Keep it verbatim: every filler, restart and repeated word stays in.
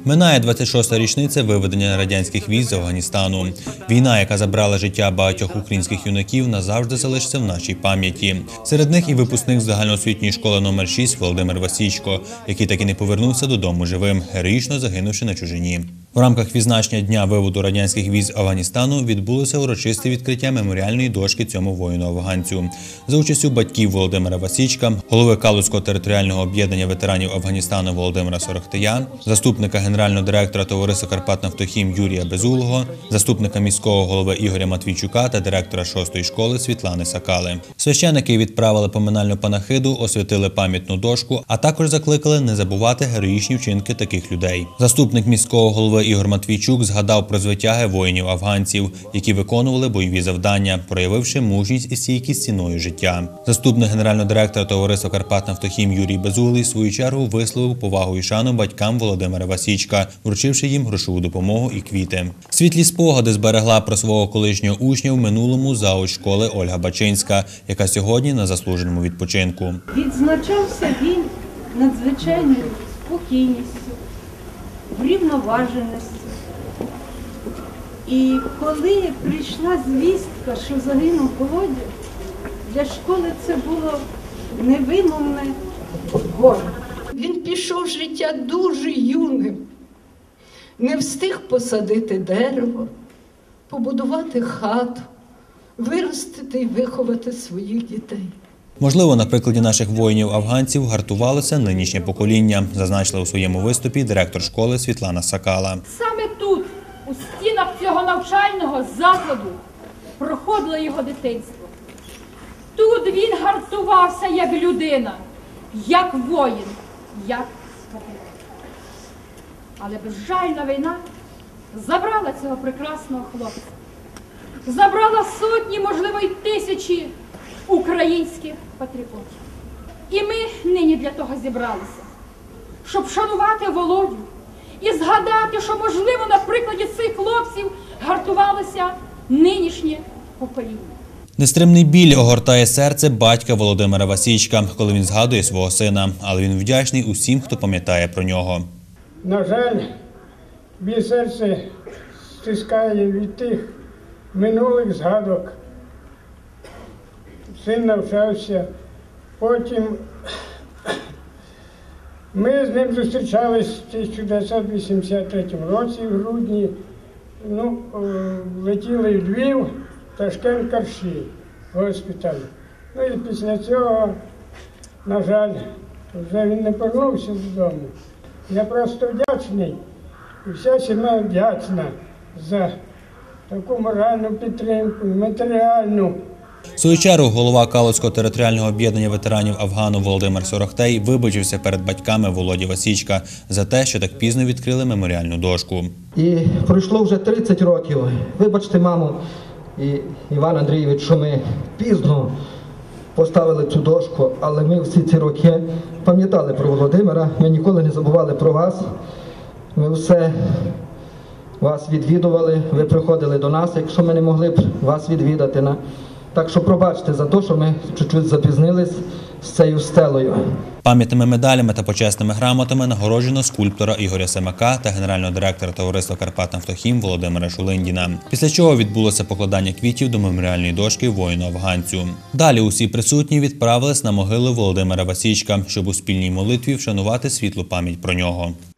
Минає двадцять шоста річниця виведення радянських військ з Афганістану. Війна, яка забрала життя багатьох українських юнаків, назавжди залишиться в нашій пам'яті. Серед них і випускник загальноосвітньої школи номер шість Володимир Васічко, який так і не повернувся додому живим, героїчно загинувши на чужині. В рамках відзначення Дня виводу радянських військ з Афганістану відбулося урочисте відкриття меморіальної дошки цьому воїну-афганцю. За участю батьків Володимира Васічка, голови Калузького територіального об'єднання ветеранів Афганістану Володимира Сорохтия, заступника генерального директора товариства «Карпатнафтохім» Юрія Безулого, заступника міського голови Ігоря Матвійчука та директора шостої школи Світлани Сакали. Священники відправили поминальну панахиду, освятили пам'ятну дошку, а також закликали не забувати героїчні вчинки таких людей. Заступник міського голови Ігор Матвійчук згадав про звитяги воїнів-афганців, які виконували бойові завдання, проявивши мужність і стійкість ціною життя. Заступник генерального директора товариства «Карпатнафтохім» Юрій Безулий в свою чергу висловив повагу і шану батькам Володимира Васічка, вручивши їм грошову допомогу і квіти. Світлі спогади зберегла про свого колишнього учня в минулому зауч школи Ольга Бачинська, яка сьогодні на заслуженому відпочинку. Відзначався він надзвичайною спокійністю, врівноваженості. І коли прийшла звістка, що загинув Володя, для школи це було невимовне горе. Він пішов з життя дуже юним, не встиг посадити дерево, побудувати хату, виростити і виховати своїх дітей. Можливо, на прикладі наших воїнів-афганців гартувалося нинішнє покоління, зазначила у своєму виступі директор школи Світлана Сакала. Саме тут, у стінах цього навчального закладу, проходило його дитинство. Тут він гартувався як людина, як воїн, як спортсмен. Але безжальна війна забрала цього прекрасного хлопця. Забрала сотні, можливо, й тисячі українських патріотів. І ми нині для того зібралися, щоб шанувати Володю і згадати, що, можливо, на прикладі цих хлопців гартувалося нинішнє покоління. Нестримний біль огортає серце батька Володимира Васічка, коли він згадує свого сина, але він вдячний усім, хто пам'ятає про нього. На жаль, біль серце стискає від тих минулих згадок. Син навчався, потім ми з ним зустрічались в тисяча дев'ятсот вісімдесят третьому році, в грудні, ну, летіли в Львів, Ташкент, Карші, госпіталь. Ну і після цього, на жаль, вже він не повернувся додому. Я просто вдячний, і вся сім'я вдячна за таку моральну підтримку, матеріальну. В свою чергу голова Калузького територіального об'єднання ветеранів Афгану Володимир Сорохтей вибачився перед батьками Володі Васічка за те, що так пізно відкрили меморіальну дошку. І пройшло вже тридцять років. Вибачте, мамо і Іван Андрійович, що ми пізно поставили цю дошку, але ми всі ці роки пам'ятали про Володимира, ми ніколи не забували про вас. Ми все вас відвідували, ви приходили до нас, якщо ми не могли б вас відвідати. Так що пробачте за те, що ми чуть-чуть запізнились з цією стелею. Пам'ятними медалями та почесними грамотами нагороджено скульптора Ігоря Семака та генерального директора товариства «Карпатнафтохім» Володимира Шулиндіна. Після чого відбулося покладання квітів до меморіальної дошки воїну-афганцю. Далі усі присутні відправились на могилу Володимира Васічка, щоб у спільній молитві вшанувати світлу пам'ять про нього.